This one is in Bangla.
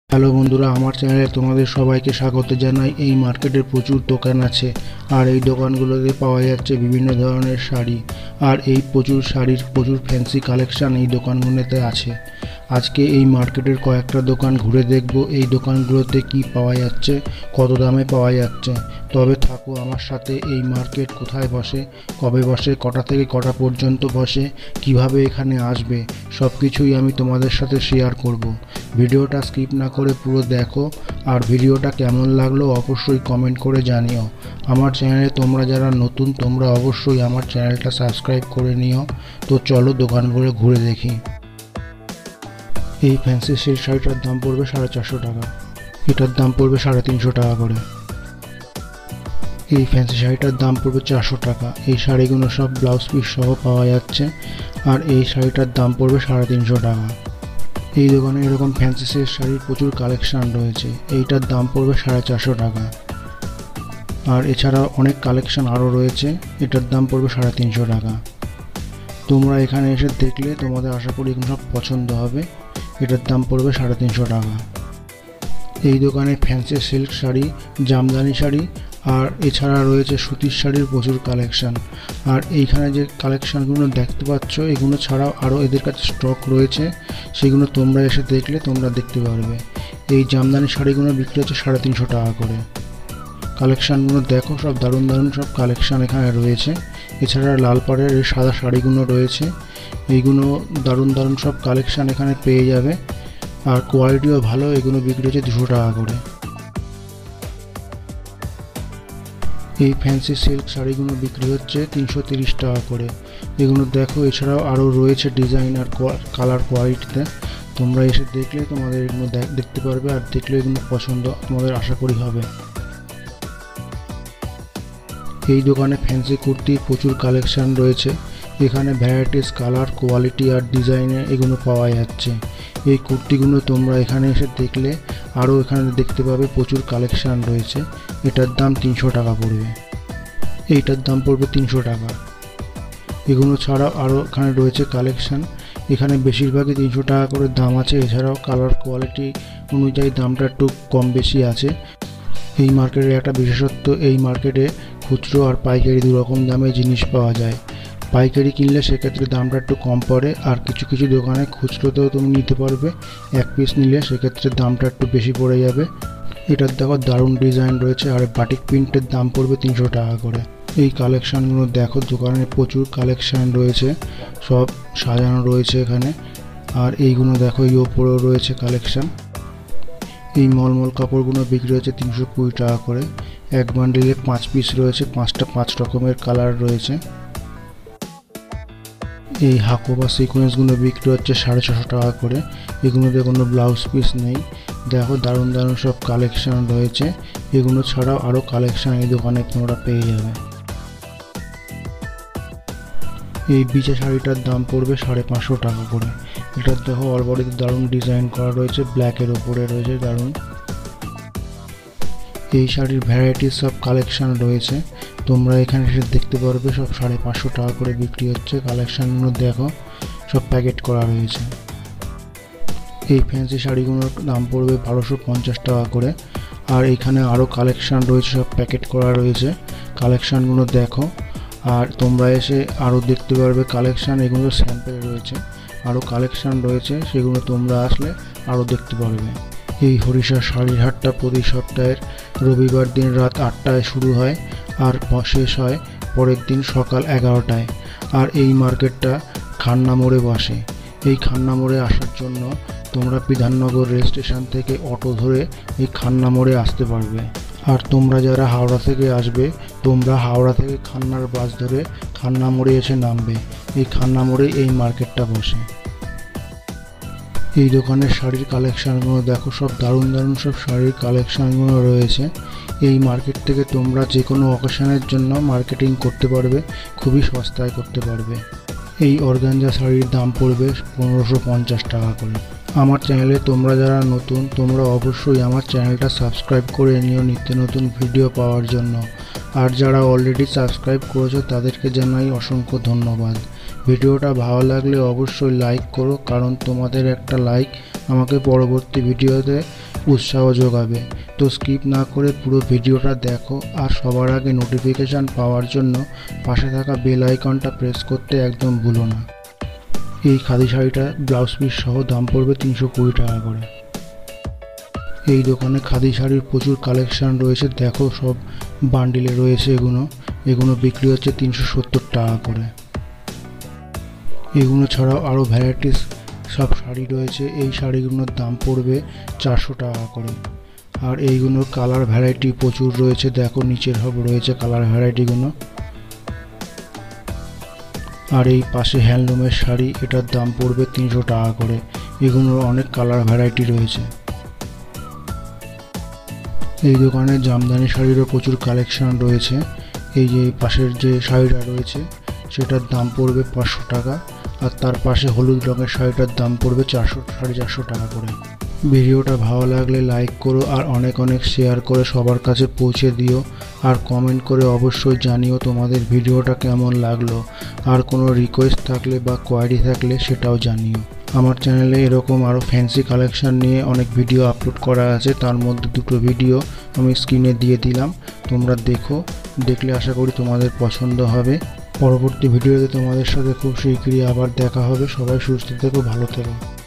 হ্যালো বন্ধুরা, আমার চ্যানেলে তোমাদের সবাইকে স্বাগত জানাই। এই মার্কেটে প্রচুর দোকান আছে আর এই দোকানগুলোতে পাওয়া যাচ্ছে বিভিন্ন ধরনের শাড়ি। আর এই প্রচুর শাড়ির প্রচুর ফ্যান্সি কালেকশন এই দোকানগুলোতে আছে। আজকে এই মার্কেটের কয়েকটা দোকান ঘুরে দেখব এই দোকানগুলোতে কি পাওয়া যাচ্ছে, কত দামে পাওয়া যাচ্ছে। তবে থাকো আমার সাথে। এই মার্কেট কোথায় বসে, কবে বসে, কটা থেকে কটা পর্যন্ত বসে, কিভাবে এখানে আসবে, সব কিছুই আমি তোমাদের সাথে শেয়ার করব। ভিডিওটা স্কিপ না করে পুরো দেখো। আর ভিডিওটা কেমন লাগলো অবশ্যই কমেন্ট করে জানিও। আমার চ্যানেলে তোমরা যারা নতুন তোমরা অবশ্যই আমার চ্যানেলটা সাবস্ক্রাইব করে নিও। তো চলো দোকানগুলো ঘুরে দেখি। এই ফ্যান্সি সিল্ক শাড়িটার দাম পড়বে 450 টাকা। এটার দাম পড়বে 350 টাকা করে। এই ফ্যান্সি শাড়িটার দাম পড়বে 400 টাকা। এই শাড়িগুলো সব ব্লাউজ পিস সহ পাওয়া যাচ্ছে। আর এই শাড়িটার দাম পড়বে 350 টাকা। এই দোকানে এরকম ফ্যান্সি সিল্ক শাড়ির প্রচুর কালেকশান রয়েছে। এইটার দাম পড়বে 450 টাকা। আর এছাড়া অনেক কালেকশান আরও রয়েছে, এটার দাম পড়বে 350 টাকা। তোমরা এখানে এসে দেখলে তোমাদের আশা করি এগুলো সব পছন্দ হবে। এটার দাম পড়বে 350 টাকা। এই দোকানে ফ্যান্সি সিল্ক শাড়ি, জামদানি শাড়ি আর এছাড়া রয়েছে সুতির শাড়ির প্রচুর কালেকশান। আর এইখানে যে কালেকশানগুলো দেখতে পাচ্ছ এগুলো ছাড়াও আরও এদের কাছে স্টক রয়েছে, সেগুলো তোমরা এসে দেখলে তোমরা দেখতে পারবে। এই জামদানি শাড়িগুলো বিক্রি হচ্ছে 350 টাকা করে। কালেকশানগুলো দেখো, সব দারুণ দারুণ সব কালেকশান এখানে রয়েছে। এছাড়া লাল পাড়ের এই সাদা শাড়িগুলো রয়েছে, এইগুলো দারুণ দারুণ সব কালেকশান এখানে পেয়ে যাবে। আর কোয়ালিটিও ভালো, এগুলো বিক্রি হচ্ছে 200 টাকা করে। এই ফ্যান্সি সিল্ক শাড়িগুলো বিক্রি হচ্ছে 330 টাকা করে। এগুলো দেখো, এছাড়াও আরও রয়েছে ডিজাইন আর কালার কোয়ালিটিতে। তোমরা এসে দেখলে তোমাদের এগুলো দেখতে পারবে, আর দেখলে এগুলো পছন্দ তোমাদের আশা করি হবে। এই দোকানে ফ্যান্সি কুর্তির প্রচুর কালেকশান রয়েছে। এখানে ভ্যারাইটিস কালার, কোয়ালিটি আর ডিজাইনে এগুলো পাওয়া যাচ্ছে। এই কুর্তিগুলো তোমরা এখানে এসে দেখলে আরও এখানে দেখতে পাবে প্রচুর কালেকশান রয়েছে। এটার দাম 300 টাকা পড়বে। এইটার দাম পড়বে 300 টাকা। এগুলো ছাড়াও আরও এখানে রয়েছে কালেকশান। এখানে বেশিরভাগই 300 টাকা করে দাম আছে। এছাড়াও কালার কোয়ালিটি অনুযায়ী দামটা একটু কম বেশি আছে। এই মার্কেটের একটা বিশেষত্ব, এই মার্কেটে খুচরো আর পাইকারি দুরকম দামে জিনিস পাওয়া যায়। পাইকারি কিনলে সেক্ষেত্রে দামটা একটু কম পড়ে, আর কিছু কিছু দোকানে খুচরোতেও তুমি নিতে পারবে। এক পিস নিলে সেক্ষেত্রে দামটা একটু বেশি পড়ে যাবে। এটার দেখো দারুণ ডিজাইন রয়েছে। আর বাটিক প্রিন্টের দাম পড়বে 300 টাকা করে। এই কালেকশানগুলো দেখো, দোকানে প্রচুর কালেকশান রয়েছে, সব সাজানো রয়েছে এখানে। আর এইগুলো দেখো, এই ওপরেও রয়েছে কালেকশান। এই মলমল কাপড়গুলো বিক্রি হচ্ছে 320 টাকা করে। এক বান্ডিলে 5 পিস রয়েছে, 5টা 5 রকমের কালার রয়েছে। এই হাকো বা সিকোয়েন্সগুলো বিক্রি হচ্ছে 650 টাকা করে। এগুলোতে কোনো ব্লাউজ পিস নেই। দেখো দারুণ দারুণ সব কালেকশান রয়েছে। এগুলো ছাড়াও আরও কালেকশান এই দোকানে তোমরা পেয়ে যাবে। এই বিছা শাড়িটার দাম পড়বে 550 টাকা করে। এটার দেখো অলবডিতে দারুণ ডিজাইন করা রয়েছে, ব্ল্যাকের ওপরে রয়েছে দারুণ। এই শাড়ির ভ্যারাইটিস সব কালেকশান রয়েছে, তোমরা এখানে এসে দেখতে পারবে। সব 550 টাকা করে বিক্রি হচ্ছে। কালেকশানগুলো দেখো, সব প্যাকেট করা রয়েছে। এই ফ্যান্সি শাড়িগুলোর দাম পড়বে 1250 টাকা করে। আর এখানে আরও কালেকশান রয়েছে, সব প্যাকেট করা রয়েছে। কালেকশানগুলো দেখো, আর তোমরা এসে আরও দেখতে পারবে কালেকশান। এগুলো স্যাম্পেল রয়েছে, আরও কালেকশান রয়েছে, সেগুলো তোমরা আসলে আরও দেখতে পারবে। এই হরিষা শাড়ির হাটটা প্রতি সপ্তাহের রবিবার দিন রাত 8টায় শুরু হয় আর শেষ হয় পরের দিন সকাল 11টায়। আর এই মার্কেটটা খান্না মোড়ে বসে। এই খান্না মোড়ে আসার জন্য তোমরা বিধাননগর রেল স্টেশন থেকে অটো ধরে এই খান্না মোড়ে আসতে পারবে। আর তোমরা যারা হাওড়া থেকে আসবে, তোমরা হাওড়া থেকে খান্নার বাস ধরে খান্না মোড়ে এসে নামবে। এই খান্না মোড়ে এই মার্কেটটা বসে। এই দোকানের শাড়ির কালেকশানগুলো দেখো, সব দারুণ দারুণ সব শাড়ির কালেকশানগুলো রয়েছে। এই মার্কেট থেকে তোমরা যে কোনো অকেশনের জন্য মার্কেটিং করতে পারবে, খুবই সস্তায় করতে পারবে। এই অর্গানজা শাড়ির দাম পড়বে 1550 টাকা করে। আমার চ্যানেলে তোমরা যারা নতুন তোমরা অবশ্যই আমার চ্যানেলটা সাবস্ক্রাইব করে নিও নিত্য নতুন ভিডিও পাওয়ার জন্য। আর যারা অলরেডি সাবস্ক্রাইব করেছো তাদেরকে জানাই অসংখ্য ধন্যবাদ। ভিডিওটা ভালো লাগলে অবশ্যই লাইক করো, কারণ তোমাদের একটা লাইক আমাকে পরবর্তী ভিডিওতে উৎসাহ যোগাবে। তো স্কিপ না করে পুরো ভিডিওটা দেখো, আর সবার আগে নোটিফিকেশান পাওয়ার জন্য পাশে থাকা বেল আইকনটা প্রেস করতে একদম ভুলো না। এই খাদি শাড়িটা ব্লাউজ পিস সহ দাম পড়বে 320 টাকা করে। এই দোকানে খাদি শাড়ির প্রচুর কালেকশান রয়েছে, দেখো সব বান্ডিলে রয়েছে। এগুলো বিক্রি হচ্ছে 370 টাকা করে। এগুলো ছাড়াও আরও ভ্যারাইটিস সব শাড়ি রয়েছে। এই শাড়িগুলোর দাম পড়বে 400 টাকা করে। আর এইগুলোর কালার ভ্যারাইটি প্রচুর রয়েছে, দেখো নিচের সব রয়েছে কালার ভ্যারাইটিগুলো। আর এই পাশে হ্যান্ডলুমের শাড়ি, এটার দাম পড়বে 300 টাকা করে। এগুলোর অনেক কালার ভ্যারাইটি রয়েছে। এই দোকানে জামদানি শাড়িরও প্রচুর কালেকশন রয়েছে। এই যে পাশের যে শাড়িটা রয়েছে সেটার দাম পড়বে 500 টাকা, আর তার পাশে হলুদ রঙের শাড়িটার দাম পড়বে 450 টাকা করে। ভিডিওটা ভালো লাগলে লাইক করো, আর অনেক শেয়ার করে সবার কাছে পৌঁছে দিও। আর কমেন্ট করে অবশ্যই জানিও তোমাদের ভিডিওটা কেমন লাগলো। আর কোনো রিকোয়েস্ট থাকলে বা কোয়ারি থাকলে সেটাও জানিও। আমার চ্যানেলে এরকম আরও ফ্যান্সি কালেকশান নিয়ে অনেক ভিডিও আপলোড করা আছে, তার মধ্যে 2টো ভিডিও আমি স্ক্রিনে দিয়ে দিলাম, তোমরা দেখলে আশা করি তোমাদের পছন্দ হবে। পরবর্তী ভিডিওতে তোমাদের সাথে খুব শীঘ্রই আবার দেখা হবে। সবাই সুস্থ থেকো, ভালো থেকো।